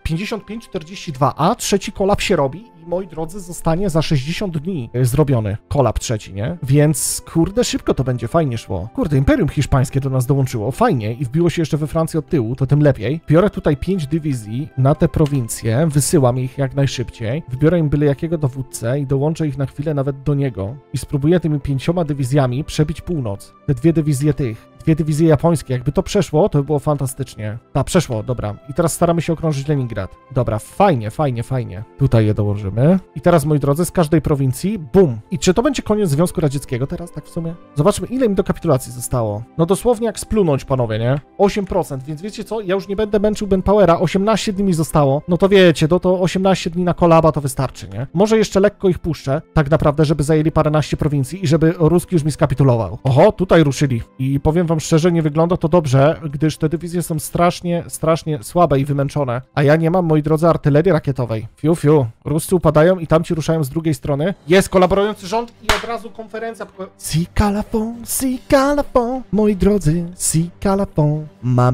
55-42, a trzeci kolap się robi i, moi drodzy, zostanie za 60 dni zrobiony kolap trzeci, nie? Więc, kurde, szybko to będzie, fajnie szło. Kurde, Imperium Hiszpańskie do nas dołączyło, fajnie i wbiło się jeszcze we Francję od tyłu, to tym lepiej. Biorę tutaj 5 dywizji na te prowincje, wysyłam ich jak najszybciej, wybiorę im byle jakiego dowódcę i dołączę ich na chwilę nawet do niego i spróbuję tymi 5 dywizjami przebić północ. Te 2 dywizje dwie dywizje japońskie. Jakby to przeszło, to by było fantastycznie. Przeszło, dobra. I teraz staramy się okrążyć Leningrad. Dobra, fajnie, fajnie, fajnie. Tutaj je dołożymy. I teraz, moi drodzy, z każdej prowincji, bum. I czy to będzie koniec Związku Radzieckiego teraz, tak w sumie? Zobaczmy, ile mi do kapitulacji zostało. No dosłownie jak splunąć, panowie, nie? 8%, więc wiecie co? Ja już nie będę męczył Manpowera. 18 dni mi zostało. No to wiecie, to 18 dni na kolaba to wystarczy, nie? Może jeszcze lekko ich puszczę, tak naprawdę, żeby zajęli paręnaście prowincji i żeby Ruski już mi skapitulował. Oho, tutaj ruszyli. I powiem wam szczerze, nie wygląda to dobrze, gdyż te dywizje są strasznie słabe i wymęczone. A ja nie mam, moi drodzy, artylerii rakietowej. Fiu, fiu. Ruscy upadają i tamci ruszają z drugiej strony. Jest kolaborujący rząd i od razu konferencja. Si calafon, moi drodzy, si calafon. Mamy to.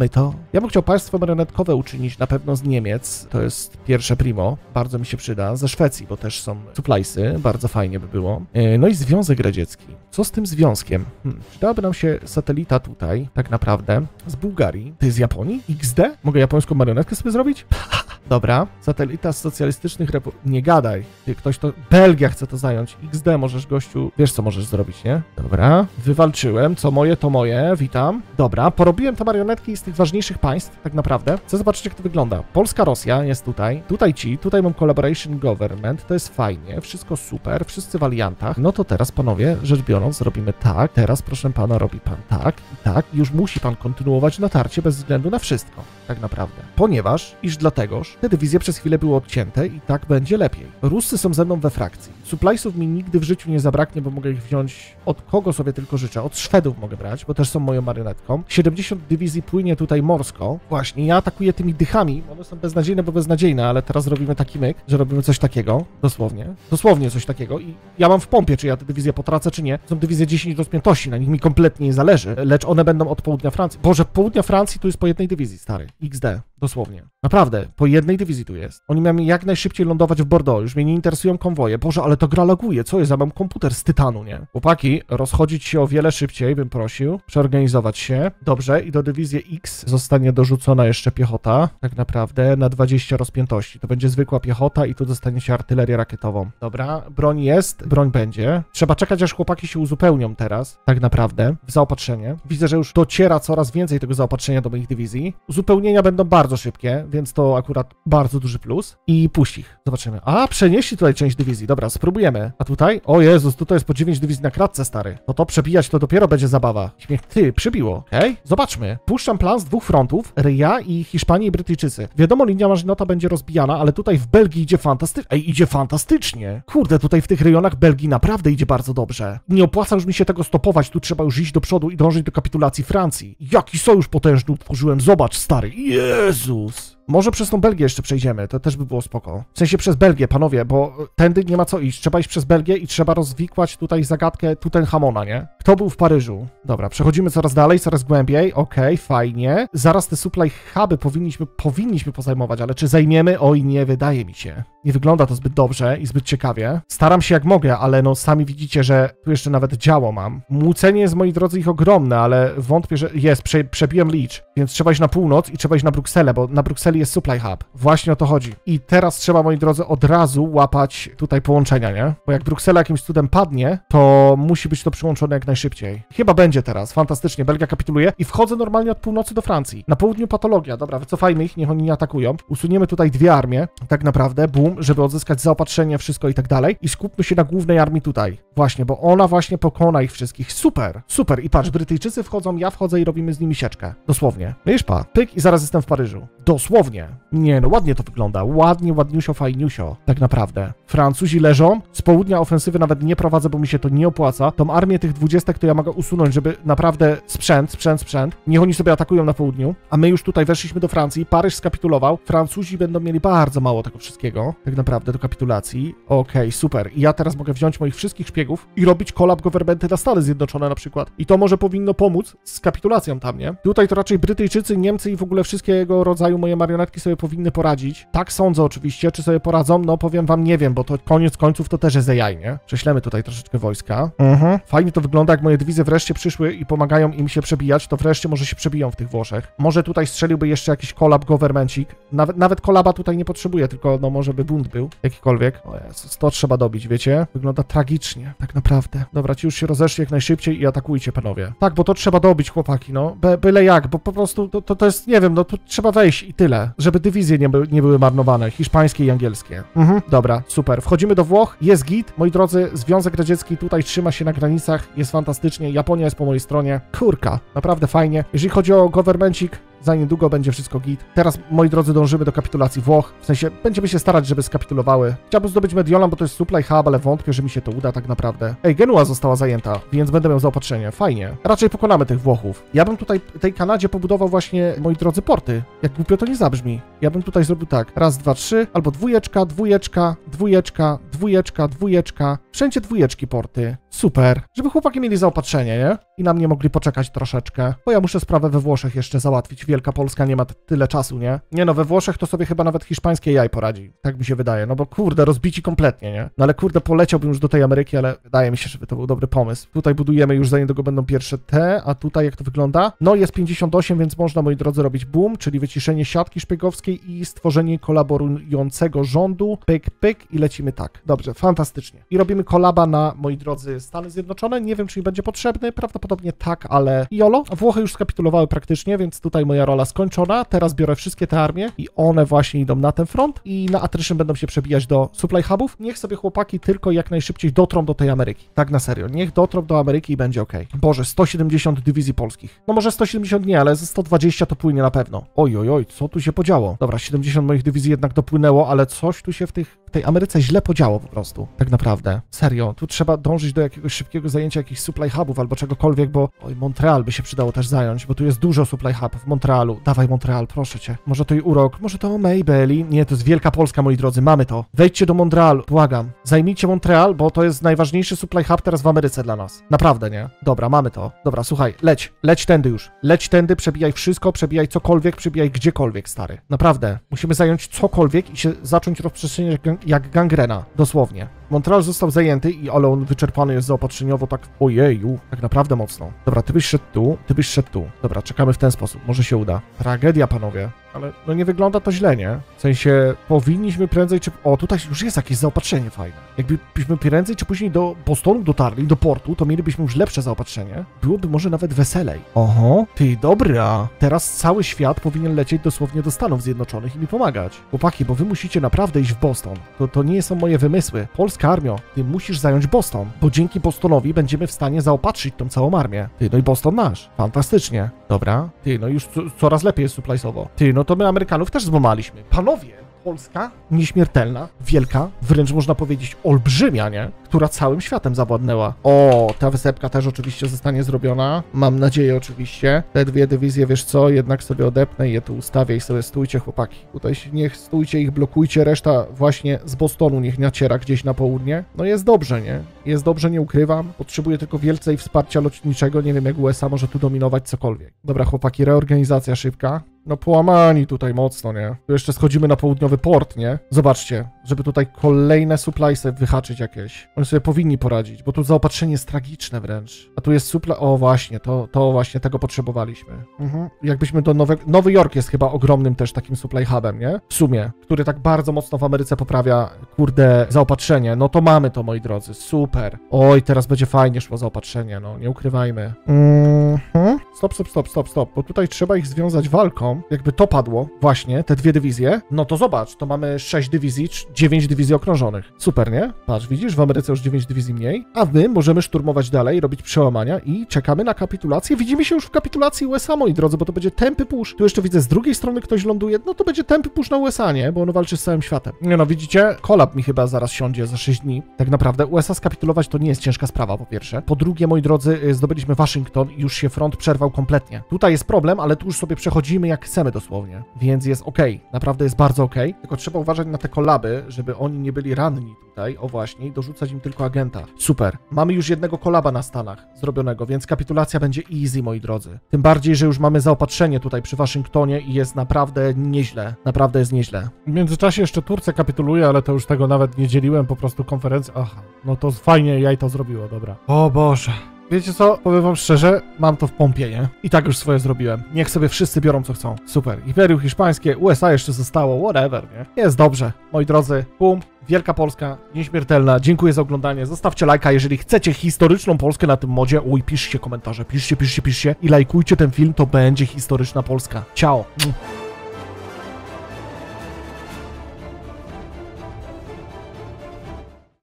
Ja bym chciał państwo marionetkowe uczynić na pewno z Niemiec, to jest pierwsze primo, bardzo mi się przyda, ze Szwecji, bo też są suppliesy, bardzo fajnie by było. No i Związek Radziecki. Co z tym związkiem? Przydałaby nam się satelita tutaj, tak naprawdę, z Bułgarii. Ty z Japonii? XD? Mogę japońską marionetkę sobie zrobić? Dobra, satelita z socjalistycznych Nie gadaj. Ty, ktoś to... Belgia chce to zająć. XD możesz, gościu... Wiesz, co możesz zrobić, nie? Dobra, wywalczyłem. Co moje, to moje. Witam. Dobra, porobiłem te marionetki z tych ważniejszych państw, tak naprawdę. Chcę zobaczyć, jak to wygląda. Polska, Rosja jest tutaj. Tutaj mam Collaboration Government. To jest fajnie. Wszystko super. Wszyscy w aliantach. No to teraz, panowie, rzecz biorąc, robimy tak. Teraz, proszę pana, robi pan tak i tak. Już musi pan kontynuować natarcie bez względu na wszystko. Tak naprawdę. Ponieważ, dlategoż te dywizje przez chwilę były odcięte i tak będzie lepiej. Ruscy są ze mną we frakcji. Suppliesów mi nigdy w życiu nie zabraknie, bo mogę ich wziąć od kogo sobie tylko życzę. Od Szwedów mogę brać, bo też są moją marionetką. 70 dywizji płynie tutaj morsko. Właśnie, ja atakuję tymi dychami. One są beznadziejne, bo beznadziejne, ale teraz robimy taki myk, że robimy coś takiego. Dosłownie. Dosłownie coś takiego i ja mam w pompie, czy ja te dywizje potracę, czy nie. Są dywizje 10 rozpiętości, na nich mi kompletnie nie zależy, lecz one będą od południa Francji. Boże, południa Francji tu jest po jednej dywizji, stary. XD. Dosłownie. Naprawdę, po jednej dywizji tu jest. Oni mają jak najszybciej lądować w Bordeaux. Już mnie nie interesują konwoje. Boże, ale to gra laguje. Co jest? Ja mam komputer z tytanu, nie? Chłopaki, rozchodzić się o wiele szybciej, bym prosił. Przeorganizować się. Dobrze, i do dywizji X zostanie dorzucona jeszcze piechota. Tak naprawdę na 20 rozpiętości. To będzie zwykła piechota i tu dostanie się artylerię rakietową. Dobra, broń jest, broń będzie. Trzeba czekać, aż chłopaki się uzupełnią teraz. Tak naprawdę. W zaopatrzenie. Widzę, że już dociera coraz więcej tego zaopatrzenia do moich dywizji. Uzupełnienia będą bardzo szybkie, więc to akurat bardzo duży plus. I puść ich. Zobaczymy. A, przenieśli tutaj część dywizji. Dobra, spróbujemy. A tutaj? O Jezus, tutaj jest po 9 dywizji na kratce, stary. To przebijać to dopiero będzie zabawa. Śmiech, ty, przybiło. Okej? Zobaczmy. Puszczam plan z 2 frontów. Ryja i Hiszpanii i Brytyjczycy. Wiadomo, linia Maginota będzie rozbijana, ale tutaj w Belgii idzie fantastycznie. Ej, idzie fantastycznie. Kurde, tutaj w tych rejonach Belgii naprawdę idzie bardzo dobrze. Nie opłaca już mi się tego stopować. Tu trzeba już iść do przodu i dążyć do kapitulacji Francji. Jaki sojusz potężny utworzyłem. Zobacz, stary. Jezus. Może przez tą Belgię jeszcze przejdziemy, to też by było spoko. W sensie przez Belgię, panowie, bo tędy nie ma co iść. Trzeba iść przez Belgię i trzeba rozwikłać tutaj zagadkę Tutenchamona, nie? Kto był w Paryżu? Dobra, przechodzimy coraz dalej, coraz głębiej. Okej, fajnie. Zaraz te supply huby powinniśmy pozajmować, ale czy zajmiemy? Oj, nie wydaje mi się. Nie wygląda to zbyt dobrze i zbyt ciekawie. Staram się jak mogę, ale no sami widzicie, że tu jeszcze nawet działo mam. Młócenie jest, moi drodzy, ich ogromne, ale wątpię, że jest. Przebiłem Leach, więc trzeba iść na północ i trzeba iść na Brukselę, bo na Brukseli jest supply hub. Właśnie o to chodzi. I teraz trzeba, moi drodzy, od razu łapać tutaj połączenia, nie? Bo jak Bruksela jakimś cudem padnie, to musi być to przyłączone jak najszybciej. Chyba będzie teraz. Fantastycznie. Belgia kapituluje i wchodzę normalnie od północy do Francji. Na południu patologia. Dobra, wycofajmy ich, niech oni nie atakują. Usuniemy tutaj 2 armie, tak naprawdę, boom, żeby odzyskać zaopatrzenie, wszystko i tak dalej. I skupmy się na głównej armii tutaj. Właśnie, bo ona właśnie pokona ich wszystkich. Super, super. I patrz, Brytyjczycy wchodzą, ja wchodzę i robimy z nimi sieczkę. Dosłownie. Wiesz, pyk i zaraz jestem w Paryżu. Dosłownie. Nie, no ładnie to wygląda. Ładnie, ładniusio, fajniusio. Tak naprawdę. Francuzi leżą. Z południa ofensywy nawet nie prowadzę, bo mi się to nie opłaca. Tą armię tych 20 to ja mogę usunąć, żeby naprawdę sprzęt. Niech oni sobie atakują na południu. A my już tutaj weszliśmy do Francji. Paryż skapitulował. Francuzi będą mieli bardzo mało tego wszystkiego. Tak naprawdę do kapitulacji. Okej, super. I ja teraz mogę wziąć moich wszystkich szpiegów i robić collab governmenty na Stany Zjednoczone na przykład. I to może powinno pomóc z kapitulacją tam, nie? Tutaj to raczej Brytyjczycy, Niemcy i w ogóle wszystkiego rodzaju moje marionetki sobie powinny poradzić. Tak sądzę oczywiście. Czy sobie poradzą? No powiem wam, nie wiem, bo to koniec końców to też jest AI, nie? Prześlemy tutaj troszeczkę wojska. Fajnie to wygląda, jak moje dywizje wreszcie przyszły i pomagają im się przebijać, to wreszcie może się przebiją w tych Włoszech. Może tutaj strzeliłby jeszcze jakiś collab governmencik. Nawet collaba tutaj nie potrzebuję, tylko no może by bunt był, jakikolwiek. O Jezus, to trzeba dobić, wiecie? Wygląda tragicznie, tak naprawdę. Dobra, ci już się rozeszli jak najszybciej i atakujcie, panowie. Tak, bo to trzeba dobić, chłopaki, no. Byle jak, bo po prostu to jest, nie wiem, no tu trzeba wejść i tyle. Żeby dywizje nie były marnowane, hiszpańskie i angielskie. Dobra, super. Wchodzimy do Włoch, jest git. Moi drodzy, Związek Radziecki tutaj trzyma się na granicach, jest fantastycznie. Japonia jest po mojej stronie. Kurka, naprawdę fajnie. Jeżeli chodzi o governmencik, za niedługo będzie wszystko git. Teraz, moi drodzy, dążymy do kapitulacji Włoch. W sensie, będziemy się starać, żeby skapitulowały. Chciałbym zdobyć Mediolan, bo to jest supply hub, ale wątpię, że mi się to uda tak naprawdę. Ej, Genua została zajęta, więc będę miał zaopatrzenie. Fajnie. Raczej pokonamy tych Włochów. Ja bym tutaj tej Kanadzie pobudował właśnie, moi drodzy, porty. Jak głupio to nie zabrzmi. Ja bym tutaj zrobił tak. Raz, dwa, trzy, albo dwójeczka, dwójeczka, dwójeczka, wszędzie dwójeczki porty. Super. Żeby chłopaki mieli zaopatrzenie, nie? I na mnie mogli poczekać troszeczkę, bo ja muszę sprawę we Włoszech jeszcze załatwić. Wielka Polska nie ma tyle czasu, nie? Nie no, we Włoszech to sobie chyba nawet hiszpańskie jaj poradzi. Tak mi się wydaje, no bo kurde, rozbici kompletnie, nie? No ale kurde, poleciałbym już do tej Ameryki, ale wydaje mi się, że to był dobry pomysł. Tutaj budujemy już, za niedługo będą pierwsze te, a tutaj jak to wygląda? No jest 58, więc można, moi drodzy, robić boom, czyli wyciszenie siatki szpiegowskiej i stworzenie kolaborującego rządu. Pyk, pyk i lecimy tak. Dobrze, fantastycznie. I robimy kolaba na, moi drodzy, Stany Zjednoczone. Nie wiem, czy mi będzie potrzebny, prawdopodobnie tak, ale jolo. Włochy już skapitulowały praktycznie, więc tutaj moja rola skończona. Teraz biorę wszystkie te armie i one właśnie idą na ten front i na attrition będą się przebijać do supply hubów. Niech sobie chłopaki tylko jak najszybciej dotrą do tej Ameryki. Tak na serio. Niech dotrą do Ameryki i będzie ok. Boże, 170 dywizji polskich. No może 170 nie, ale ze 120 to płynie na pewno. Oj, oj, oj, co tu się podziało? Dobra, 70 moich dywizji jednak dopłynęło, ale coś tu się w tej Ameryce źle podziało po prostu. Tak naprawdę. Serio. Tu trzeba dążyć do jakiegoś szybkiego zajęcia jakichś supply hubów albo czegokolwiek, bo oj, Montreal by się przydało też zająć, bo tu jest dużo supply hubów w Montrealu. Dawaj Montreal, proszę cię. Może to i Urok, może to Maybelline. Nie, to jest Wielka Polska, moi drodzy, mamy to. Wejdźcie do Montrealu, błagam. Zajmijcie Montreal, bo to jest najważniejszy supply hub teraz w Ameryce dla nas. Naprawdę, nie? Dobra, mamy to. Dobra, słuchaj, leć tędy już. Leć tędy, przebijaj wszystko, przebijaj cokolwiek, przebijaj gdziekolwiek, stary. Naprawdę. Musimy zająć cokolwiek i się zacząć rozprzestrzeniać jak gangrena. Dosłownie. Montreal został zajęty i ale on wyczerpany jest zaopatrzeniowo tak, ojeju, tak naprawdę mocno. Dobra, ty byś szedł tu, ty byś szedł tu. Dobra, czekamy w ten sposób, może się uda. Tragedia, panowie. Ale no nie wygląda to źle, nie? W sensie powinniśmy prędzej czy... O, tutaj już jest jakieś zaopatrzenie fajne. Jakbyśmy prędzej czy później do Bostonu dotarli, do portu, to mielibyśmy już lepsze zaopatrzenie. Byłoby może nawet weselej. Oho, ty, dobra. Teraz cały świat powinien lecieć dosłownie do Stanów Zjednoczonych i mi pomagać. Chłopaki, bo wy musicie naprawdę iść w Boston. To nie są moje wymysły. Polska armio, ty musisz zająć Boston, bo dzięki Bostonowi będziemy w stanie zaopatrzyć tą całą armię. Ty, no i Boston nasz. Fantastycznie. Dobra. Ty, no już coraz lepiej jest suppliesowo. Ty, no to my Amerykanów też złamaliśmy. Panowie, Polska nieśmiertelna, wielka, wręcz można powiedzieć olbrzymia, nie? Która całym światem zawładnęła. O, ta wysepka też oczywiście zostanie zrobiona. Mam nadzieję oczywiście. Te dwie dywizje, wiesz co, jednak sobie odepnę i je tu ustawię i sobie stójcie, chłopaki. Tutaj niech stójcie, ich blokujcie, reszta właśnie z Bostonu niech naciera gdzieś na południe. No jest dobrze, nie? Jest dobrze, nie ukrywam. Potrzebuję tylko więcej wsparcia lotniczego. Nie wiem, jak USA może tu dominować cokolwiek. Dobra, chłopaki, reorganizacja szybka. No połamani tutaj mocno, nie? Tu jeszcze schodzimy na południowy port, nie? Zobaczcie, żeby tutaj kolejne suppliesy wyhaczyć jakieś. Oni sobie powinni poradzić, bo tu zaopatrzenie jest tragiczne wręcz. A tu jest supply... O właśnie, to właśnie tego potrzebowaliśmy. Jakbyśmy do Nowy Jork jest chyba ogromnym też takim supply hubem, nie? W sumie, który tak bardzo mocno w Ameryce poprawia, kurde, zaopatrzenie. No to mamy to, moi drodzy. Super. Oj, teraz będzie fajnie szło zaopatrzenie, no nie ukrywajmy. Stop, bo tutaj trzeba ich związać walką. Jakby to padło, właśnie, te dwie dywizje, no to zobacz, to mamy 6 dywizji, 9 dywizji okrążonych. Super, nie? Patrz, widzisz, w Ameryce już 9 dywizji mniej, a my możemy szturmować dalej, robić przełamania i czekamy na kapitulację. Widzimy się już w kapitulacji USA, moi drodzy, bo to będzie tępy push. Tu jeszcze widzę, z drugiej strony ktoś ląduje, no to będzie tępy push na USA, nie? Bo ono walczy z całym światem. Nie no, widzicie? Kolab mi chyba zaraz siądzie za 6 dni. Tak naprawdę USA skapitulować to nie jest ciężka sprawa, po pierwsze. Po drugie, moi drodzy, zdobyliśmy Waszyngton i już się front przerwał kompletnie. Tutaj jest problem, ale tu już sobie przechodzimy jak chcemy dosłownie, więc jest okej. Naprawdę jest bardzo okej. Tylko trzeba uważać na te kolaby, żeby oni nie byli ranni tutaj, o właśnie, i dorzucać im tylko agenta. Super. Mamy już jednego kolaba na Stanach zrobionego, więc kapitulacja będzie easy, moi drodzy. Tym bardziej, że już mamy zaopatrzenie tutaj przy Waszyngtonie i jest naprawdę nieźle. Naprawdę jest nieźle. W międzyczasie jeszcze Turcja kapituluje, ale to już tego nawet nie dzieliłem, po prostu konferencja. Aha, no to fajnie jaj to zrobiło, dobra. O Boże. Wiecie co? Powiem wam szczerze, mam to w pompie, nie? I tak już swoje zrobiłem. Niech sobie wszyscy biorą co chcą. Super. Imperium Hiszpańskie, USA jeszcze zostało, whatever, nie? Jest dobrze. Moi drodzy, bum. Wielka Polska, nieśmiertelna. Dziękuję za oglądanie. Zostawcie lajka, jeżeli chcecie historyczną Polskę na tym modzie. Oj, piszcie komentarze, piszcie i lajkujcie ten film, to będzie historyczna Polska. Ciao.